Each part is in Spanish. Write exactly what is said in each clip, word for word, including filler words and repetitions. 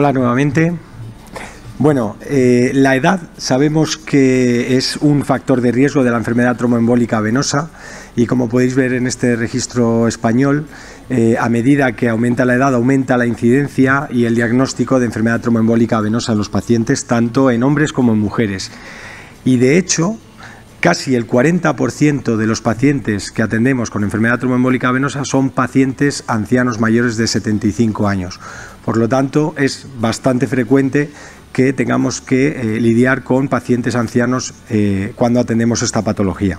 Hola nuevamente. Bueno, eh, la edad sabemos que es un factor de riesgo de la enfermedad tromboembólica venosa y como podéis ver en este registro español, eh, a medida que aumenta la edad aumenta la incidencia y el diagnóstico de enfermedad tromboembólica venosa en los pacientes, tanto en hombres como en mujeres. Y de hecho, casi el cuarenta por ciento de los pacientes que atendemos con enfermedad tromboembólica venosa son pacientes ancianos mayores de setenta y cinco años. Por lo tanto, es bastante frecuente que tengamos que eh, lidiar con pacientes ancianos eh, cuando atendemos esta patología.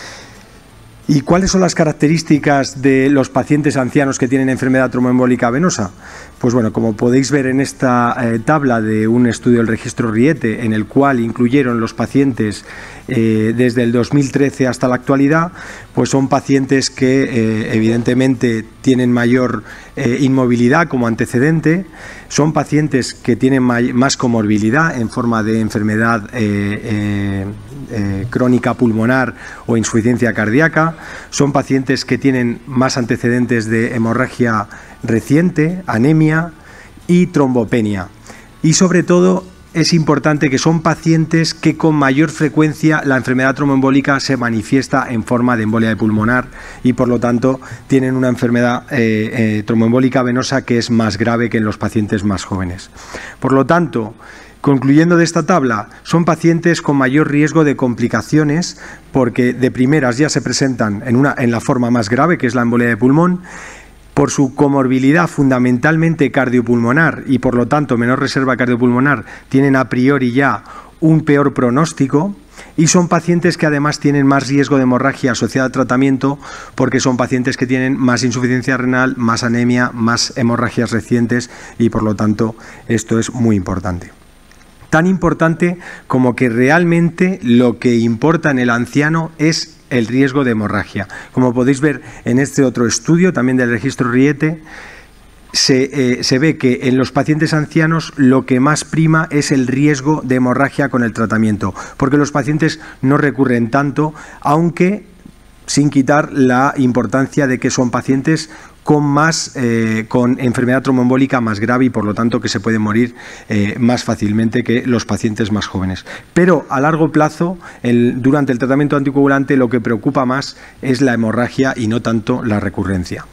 ¿Y cuáles son las características de los pacientes ancianos que tienen enfermedad tromboembólica venosa? Pues bueno, como podéis ver en esta eh, tabla de un estudio del registro Riete, en el cual incluyeron los pacientes eh, desde el dos mil trece hasta la actualidad, pues son pacientes que eh, evidentemente tienen mayor eh, inmovilidad como antecedente, son pacientes que tienen más comorbilidad en forma de enfermedad eh, eh, eh, crónica pulmonar o insuficiencia cardíaca, son pacientes que tienen más antecedentes de hemorragia reciente, anemia y trombopenia. Y sobre todo es importante que son pacientes que con mayor frecuencia la enfermedad tromboembólica se manifiesta en forma de embolia pulmonar y por lo tanto tienen una enfermedad eh, eh, tromboembólica venosa que es más grave que en los pacientes más jóvenes. Por lo tanto, concluyendo de esta tabla, son pacientes con mayor riesgo de complicaciones porque de primeras ya se presentan en, una, en la forma más grave, que es la embolia de pulmón, por su comorbilidad fundamentalmente cardiopulmonar y por lo tanto menor reserva cardiopulmonar, tienen a priori ya un peor pronóstico y son pacientes que además tienen más riesgo de hemorragia asociada al tratamiento porque son pacientes que tienen más insuficiencia renal, más anemia, más hemorragias recientes y por lo tanto esto es muy importante. Tan importante como que realmente lo que importa en el anciano es el riesgo de hemorragia. Como podéis ver en este otro estudio, también del registro Riete, se, eh, se ve que en los pacientes ancianos lo que más prima es el riesgo de hemorragia con el tratamiento, porque los pacientes no recurren tanto, aunque sin quitar la importancia de que son pacientes con más eh, con enfermedad tromboembólica más grave y por lo tanto que se pueden morir eh, más fácilmente que los pacientes más jóvenes. Pero a largo plazo, el, durante el tratamiento anticoagulante, lo que preocupa más es la hemorragia y no tanto la recurrencia.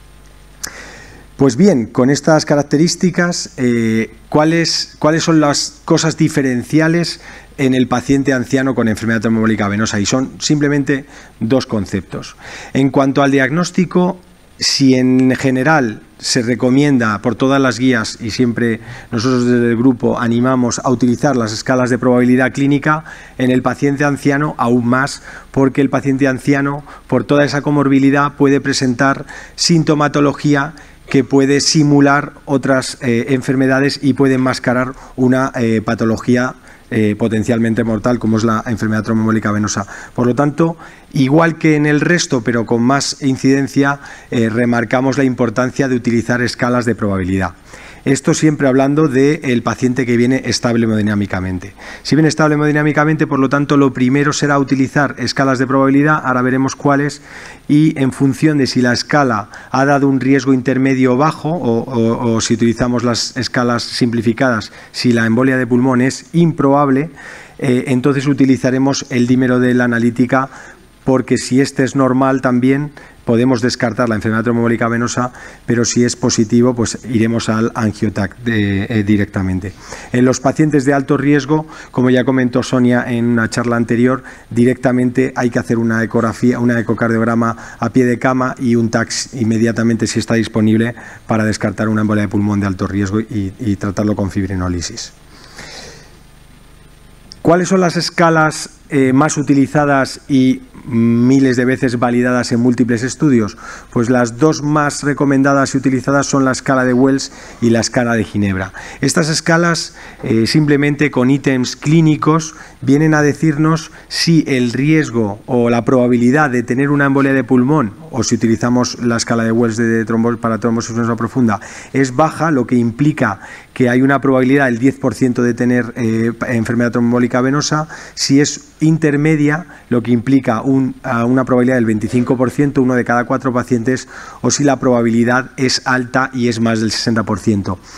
Pues bien, con estas características, eh, ¿cuáles, ¿cuáles son las cosas diferenciales en el paciente anciano con enfermedad tromboembólica venosa? Y son simplemente dos conceptos. En cuanto al diagnóstico, si en general se recomienda por todas las guías y siempre nosotros desde el grupo animamos a utilizar las escalas de probabilidad clínica, en el paciente anciano aún más, porque el paciente anciano por toda esa comorbilidad puede presentar sintomatología que puede simular otras eh, enfermedades y puede enmascarar una eh, patología Eh, potencialmente mortal como es la enfermedad tromboembólica venosa. Por lo tanto, igual que en el resto pero con más incidencia, eh, remarcamos la importancia de utilizar escalas de probabilidad. Esto siempre hablando del paciente que viene estable hemodinámicamente. Si viene estable hemodinámicamente, por lo tanto, lo primero será utilizar escalas de probabilidad, ahora veremos cuáles, y en función de si la escala ha dado un riesgo intermedio o bajo, o, o, o si utilizamos las escalas simplificadas, si la embolia de pulmón es improbable, eh, entonces utilizaremos el dímero de la analítica, porque si este es normal también podemos descartar la enfermedad tromboembólica venosa, pero si es positivo, pues iremos al angiotac de, eh, directamente. En los pacientes de alto riesgo, como ya comentó Sonia en una charla anterior, directamente hay que hacer una ecografía, una ecocardiograma a pie de cama y un tax inmediatamente si está disponible para descartar una embolia de pulmón de alto riesgo y, y tratarlo con fibrinólisis. ¿Cuáles son las escalas eh, más utilizadas y miles de veces validadas en múltiples estudios? Pues las dos más recomendadas y utilizadas son la escala de Wells y la escala de Ginebra. Estas escalas, eh, simplemente con ítems clínicos, vienen a decirnos si el riesgo o la probabilidad de tener una embolia de pulmón, o si utilizamos la escala de Wells de trombos, para trombosis venosa profunda, es baja, lo que implica que hay una probabilidad del diez por ciento de tener eh, enfermedad tromboembólica venosa. Si es intermedia, lo que implica un, uh, una probabilidad del veinticinco por ciento, uno de cada cuatro pacientes, o si la probabilidad es alta y es más del sesenta por ciento.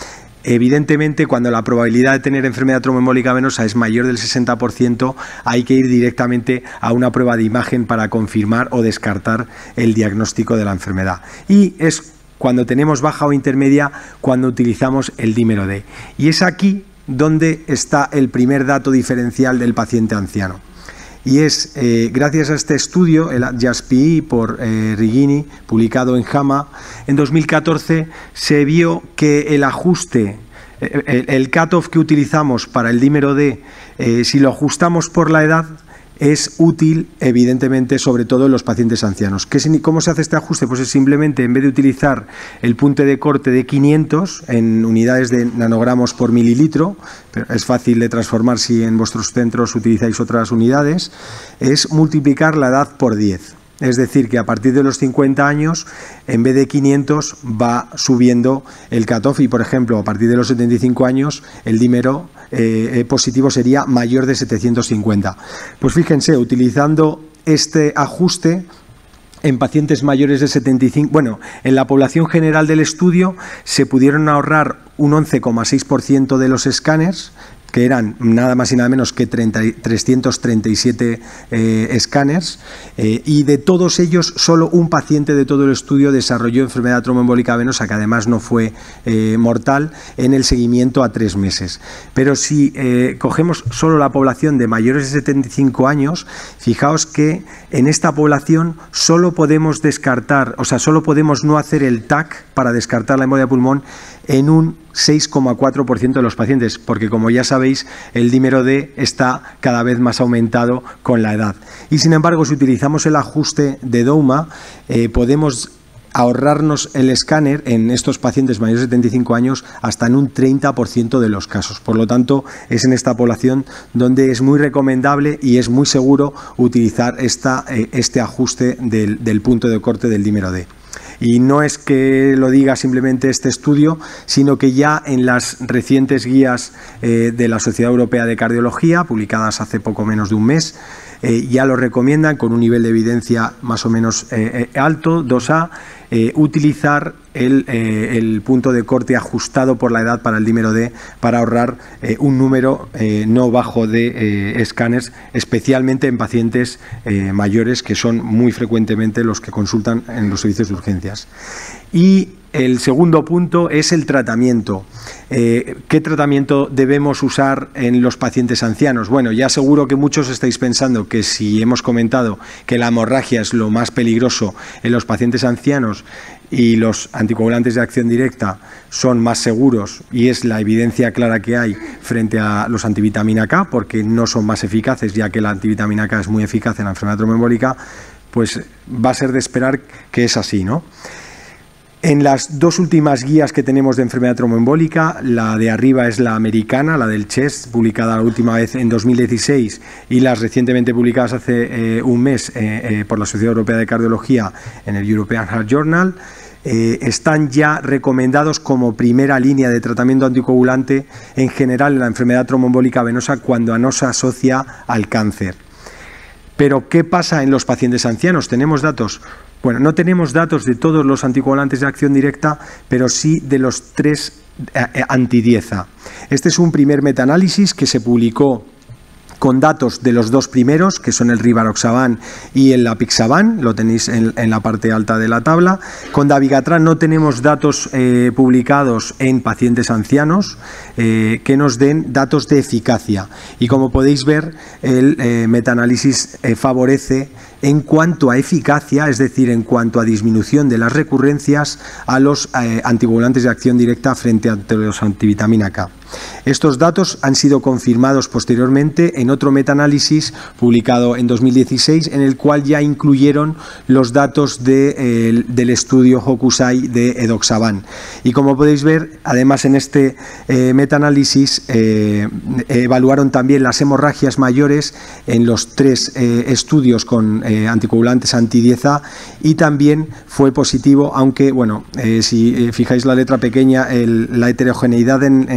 Evidentemente, cuando la probabilidad de tener enfermedad tromboembólica venosa es mayor del sesenta por ciento, hay que ir directamente a una prueba de imagen para confirmar o descartar el diagnóstico de la enfermedad. Y es cuando tenemos baja o intermedia cuando utilizamos el dímero D. Y es aquí donde está el primer dato diferencial del paciente anciano. Y es, eh, gracias a este estudio, el J A S P I por eh, Righini, publicado en JAMA, en dos mil catorce se vio que el ajuste, eh, el, el cutoff que utilizamos para el dímero D, eh, si lo ajustamos por la edad, es útil, evidentemente, sobre todo en los pacientes ancianos. ¿Cómo se hace este ajuste? Pues es simplemente, en vez de utilizar el punto de corte de quinientos en unidades de nanogramos por mililitro, pero es fácil de transformar si en vuestros centros utilizáis otras unidades, es multiplicar la edad por diez. Es decir, que a partir de los cincuenta años, en vez de quinientos, va subiendo el cutoff y, por ejemplo, a partir de los setenta y cinco años, el dímero eh, positivo sería mayor de setecientos cincuenta. Pues fíjense, utilizando este ajuste, en pacientes mayores de setenta y cinco, bueno, en la población general del estudio se pudieron ahorrar un once coma seis por ciento de los escáneres, que eran nada más y nada menos que trescientos treinta y siete eh, escáneres, eh, y de todos ellos solo un paciente de todo el estudio desarrolló enfermedad tromboembólica venosa, que además no fue eh, mortal, en el seguimiento a tres meses. Pero si eh, cogemos solo la población de mayores de setenta y cinco años, fijaos que en esta población solo podemos descartar, o sea, solo podemos no hacer el T A C para descartar la embolia de pulmón en un seis coma cuatro por ciento de los pacientes, porque como ya sabéis, el dímero D está cada vez más aumentado con la edad. Y sin embargo, si utilizamos el ajuste de Douma, eh, podemos ahorrarnos el escáner en estos pacientes mayores de setenta y cinco años hasta en un treinta por ciento de los casos. Por lo tanto, es en esta población donde es muy recomendable y es muy seguro utilizar esta, eh, este ajuste del, del punto de corte del dímero D. Y no es que lo diga simplemente este estudio, sino que ya en las recientes guías eh, de la Sociedad Europea de Cardiología, publicadas hace poco menos de un mes, eh, ya lo recomiendan con un nivel de evidencia más o menos eh, eh, alto, dos A, eh, utilizar el, eh, el punto de corte ajustado por la edad para el dímero D para ahorrar eh, un número eh, no bajo de eh, escáneres, especialmente en pacientes eh, mayores, que son muy frecuentemente los que consultan en los servicios de urgencias. Y el segundo punto es el tratamiento. Eh, ¿Qué tratamiento debemos usar en los pacientes ancianos? Bueno, ya seguro que muchos estáis pensando que si hemos comentado que la hemorragia es lo más peligroso en los pacientes ancianos y los anticoagulantes de acción directa son más seguros, y es la evidencia clara que hay frente a los antivitamina K, porque no son más eficaces, ya que la antivitamina K es muy eficaz en la enfermedad tromboembólica, pues va a ser de esperar que es así, ¿no? En las dos últimas guías que tenemos de enfermedad tromboembólica, la de arriba es la americana, la del CHEST, publicada la última vez en dos mil dieciséis, y las recientemente publicadas hace eh, un mes eh, eh, por la Sociedad Europea de Cardiología en el European Heart Journal, eh, están ya recomendados como primera línea de tratamiento anticoagulante en general en la enfermedad tromboembólica venosa cuando no se asocia al cáncer. Pero, ¿qué pasa en los pacientes ancianos? ¿Tenemos datos? Bueno, no tenemos datos de todos los anticoagulantes de acción directa, pero sí de los tres eh, anti-diez A. Este es un primer metaanálisis que se publicó con datos de los dos primeros, que son el Rivaroxaban y el Apixaban, lo tenéis en, en la parte alta de la tabla. Con Dabigatran no tenemos datos eh, publicados en pacientes ancianos eh, que nos den datos de eficacia. Y como podéis ver, el eh, metaanálisis eh, favorece en cuanto a eficacia, es decir, en cuanto a disminución de las recurrencias, a los eh, anticoagulantes de acción directa frente a los antivitamina K. Estos datos han sido confirmados posteriormente en otro metaanálisis publicado en dos mil dieciséis, en el cual ya incluyeron los datos de, eh, del estudio Hokusai de Edoxaban. Y como podéis ver, además en este eh, metaanálisis eh, evaluaron también las hemorragias mayores en los tres eh, estudios con eh, anticoagulantes anti-diez A, y también fue positivo, aunque, bueno, eh, si eh, fijáis la letra pequeña, el, la heterogeneidad en, en el resultado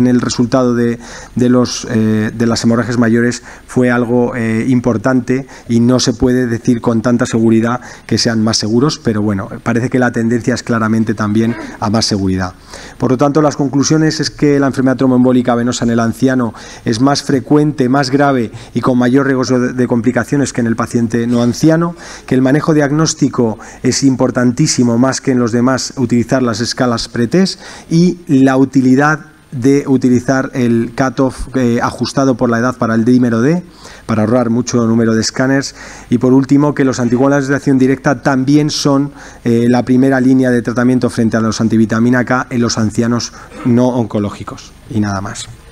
resultado de, de, los, eh, de las hemorragias mayores fue algo eh, importante y no se puede decir con tanta seguridad que sean más seguros, pero bueno, parece que la tendencia es claramente también a más seguridad. Por lo tanto, las conclusiones es que la enfermedad tromboembólica venosa en el anciano es más frecuente, más grave y con mayor riesgo de, de complicaciones que en el paciente no anciano, que el manejo diagnóstico es importantísimo, más que en los demás, utilizar las escalas pre-test y la utilidad de utilizar el cutoff eh, ajustado por la edad para el dímero D, para ahorrar mucho número de escáneres, y por último que los anticoagulantes de acción directa también son eh, la primera línea de tratamiento frente a los antivitamina K en los ancianos no oncológicos. Y nada más.